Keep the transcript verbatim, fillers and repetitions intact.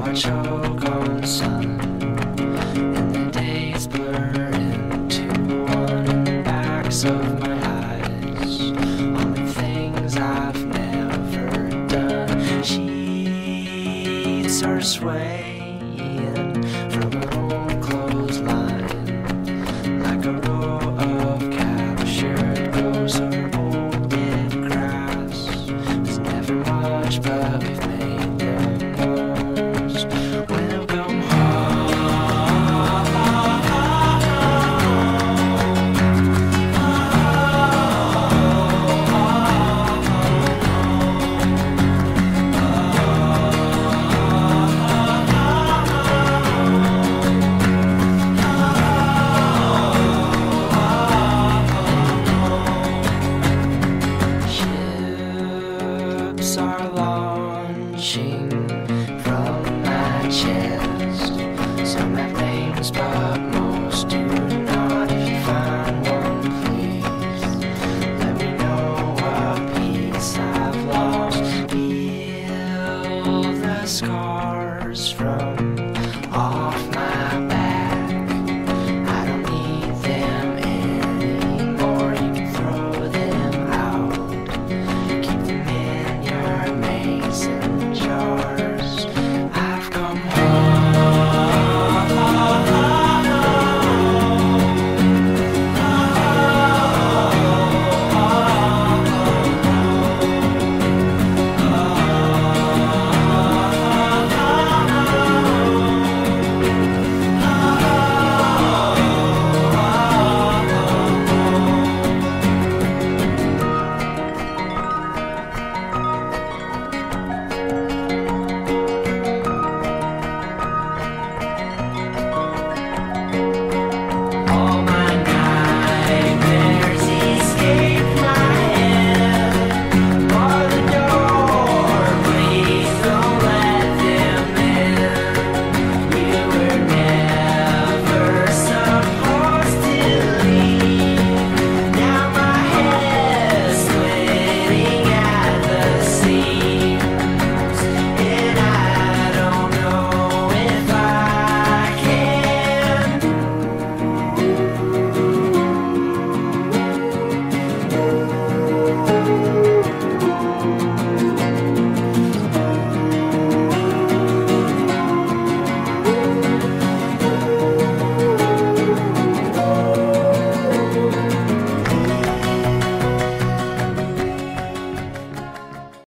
I choke on sun, and the days blur into one in the backs of my eyes. All the things I've never done. Sheets are swaying from an old clothesline, like a row of captured rows of molded grass. There's never much, but we've made the most. Welcome ships are launching from my chest. Some have names, but most do not. If you find one, please let me know what piece I've lost. Feel the scars from